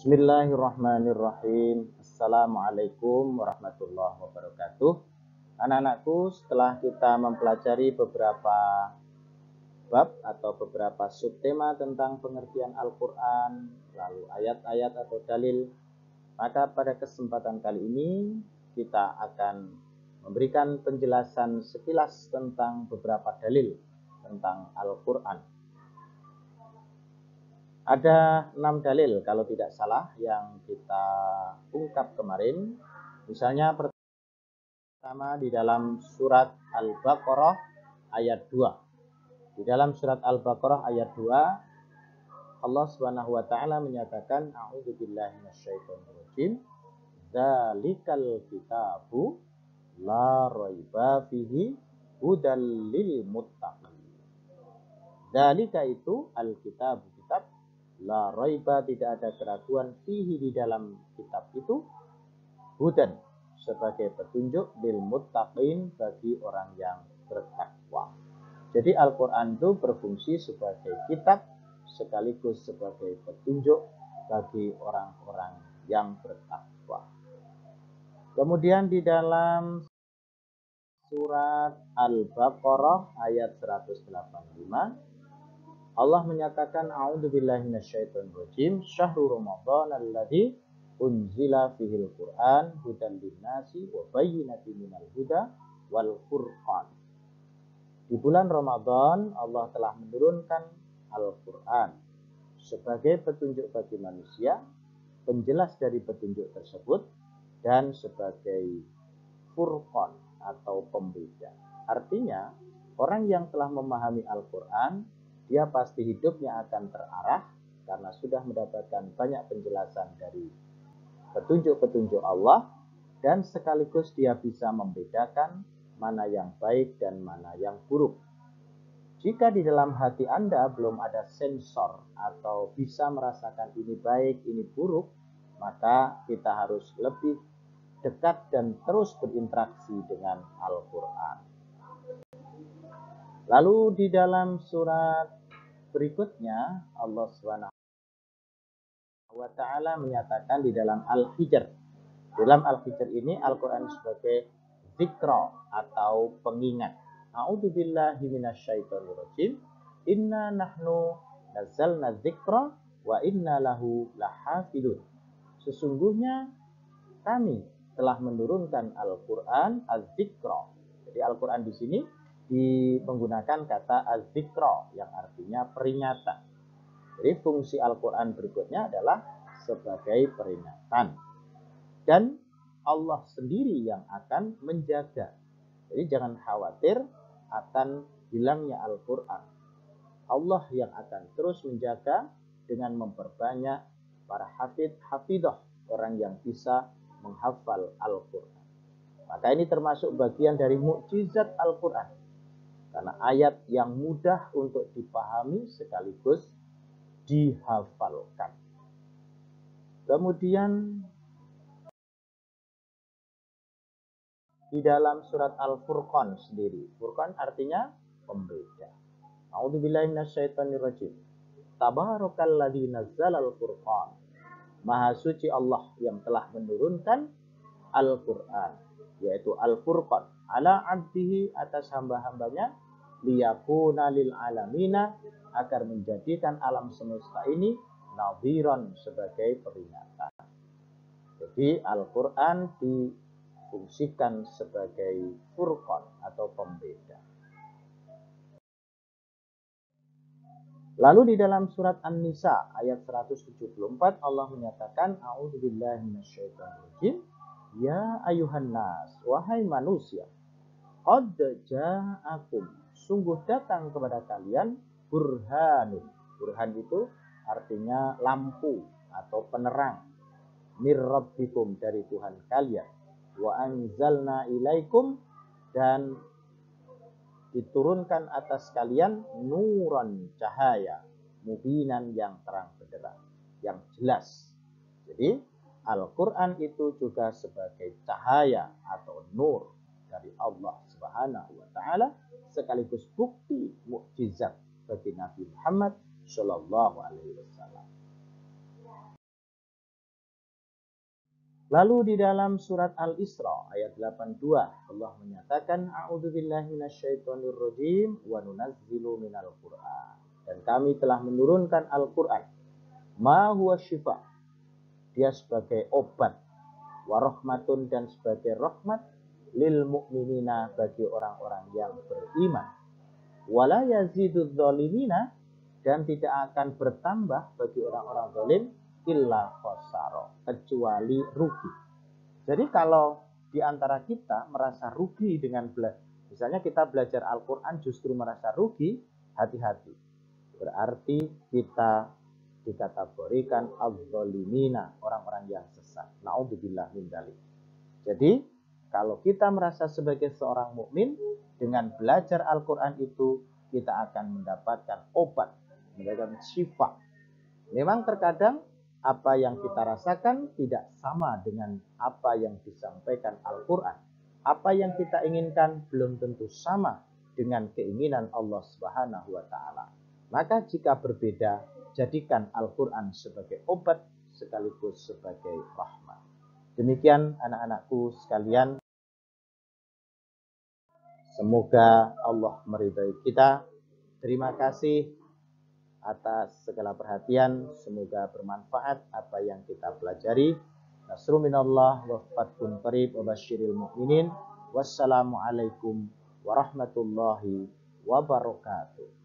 Bismillahirrahmanirrahim. Assalamualaikum warahmatullahi wabarakatuh. Anak-anakku, setelah kita mempelajari beberapa bab atau beberapa subtema tentang pengertian Al-Quran, lalu ayat-ayat atau dalil, maka pada kesempatan kali ini kita akan memberikan penjelasan sekilas tentang beberapa dalil tentang Al-Quran. Ada 6 dalil kalau tidak salah yang kita ungkap kemarin. Misalnya pertama di dalam surat Al-Baqarah ayat 2. Di dalam surat Al-Baqarah ayat 2 Allah Subhanahu wa taala menyatakan a'udzubillahi minasyaitonirrajim. Dzalikal kitabu la raiba fihi hudal lil muttaqin. Dzalika itu al-kitabu kitab la raiba tidak ada keraguan fihi di dalam kitab itu hudan sebagai petunjuk lil muttaqin bagi orang yang bertakwa. Jadi Al-Quran itu berfungsi sebagai kitab sekaligus sebagai petunjuk bagi orang-orang yang bertakwa. Kemudian di dalam surat Al-Baqarah ayat 185 Allah menyatakan a'udzubillahi minasyaitonirrajim syahrul ramadhan alladzi unzila fihil Qur'an hudan linnasi wa bayyinatin minal huda wal furqan. Di bulan Ramadan Allah telah menurunkan Al-Qur'an sebagai petunjuk bagi manusia, penjelas dari petunjuk tersebut, dan sebagai furqan atau pembeda. Artinya, orang yang telah memahami Al-Quran, dia pasti hidupnya akan terarah karena sudah mendapatkan banyak penjelasan dari petunjuk-petunjuk Allah, dan sekaligus dia bisa membedakan mana yang baik dan mana yang buruk. Jika di dalam hati Anda belum ada sensor atau bisa merasakan ini baik, ini buruk, maka kita harus lebih dekat dan terus berinteraksi dengan Al-Quran. Lalu di dalam surat berikutnya Allah Subhanahu wa taala menyatakan di dalam Al-Hijr. Dalam Al-Hijr ini Al-Quran sebagai zikra atau pengingat. A'udzubillahi minasyaitonirrajim. Inna nahnu nazzalna dzikra wa inna lahu lahafidun. Sesungguhnya kami telah menurunkan Al-Quran az-zikra. Jadi Al-Quran di sini menggunakan kata az-zikra yang artinya peringatan. Jadi fungsi Al-Quran berikutnya adalah sebagai peringatan. Dan Allah sendiri yang akan menjaga. Jadi jangan khawatir akan hilangnya Al-Quran. Allah yang akan terus menjaga dengan memperbanyak para hafidah, orang yang bisa menghafal Al-Quran. Maka ini termasuk bagian dari mukjizat Al-Quran. Karena ayat yang mudah untuk dipahami sekaligus dihafalkan. Kemudian di dalam surat Al-Furqan sendiri. Furqan artinya pembeda. A'udzubillahi minasyaitonirrajim. Tabarakalladzi nazzalal furqan. Maha suci Allah yang telah menurunkan Al-Quran, yaitu Al-Furqan, ala abdihi atas hamba-hambanya, liyakuna lil alamina agar menjadikan alam semesta ini nadhiran sebagai peringatan. Jadi Al-Quran difungsikan sebagai furqan atau pembeda. Lalu di dalam surat An-Nisa ayat 174 Allah menyatakan a'udzubillahi minasyaitonirrajim. Ya ayuhan nas, wahai manusia, qad ja'akum, sungguh datang kepada kalian burhanun. Burhan itu artinya lampu atau penerang. Mir rabbikum, dari Tuhan kalian. Wa anzalna ilaikum, dan diturunkan atas kalian nuran, cahaya, mubinan yang terang benderang, yang jelas. Jadi Al-Quran itu juga sebagai cahaya atau nur dari Allah Subhanahu wa taala, sekaligus bukti mukjizat bagi Nabi Muhammad sallallahu alaihi wasallam. Lalu di dalam surat Al-Isra ayat 82 Allah menyatakan a'udzubillahi minasyaitonirrajim wa nunazzilu minal Qur'an. Dan kami telah menurunkan Al-Qur'an. Ma huwa syifa. Dia sebagai obat, warahmatun dan sebagai rahmat lil mu'minina bagi orang-orang yang beriman. Wala yazidudz zalimina dan tidak akan bertambah bagi orang-orang zalim illa khosaro, kecuali rugi. Jadi kalau di antara kita merasa rugi dengan misalnya kita belajar Al-Quran justru merasa rugi, hati-hati. Berarti kita dikategorikan az-zalimina, orang-orang yang sesat. Na'udzubillah min dzalik. Jadi kalau kita merasa sebagai seorang mukmin dengan belajar Al-Quran itu kita akan mendapatkan obat, mendapatkan syifa. Memang terkadang apa yang kita rasakan tidak sama dengan apa yang disampaikan Al-Quran. Apa yang kita inginkan belum tentu sama dengan keinginan Allah Subhanahu wa Ta'ala. Maka jika berbeda, jadikan Al-Quran sebagai obat sekaligus sebagai rahmat. Demikian anak-anakku sekalian. Semoga Allah meridai kita. Terima kasih atas segala perhatian, semoga bermanfaat apa yang kita pelajari. Nasrun minallah wa fathun qarib wa basyiril mu'minin. Wassalamualaikum warahmatullahi wabarakatuh.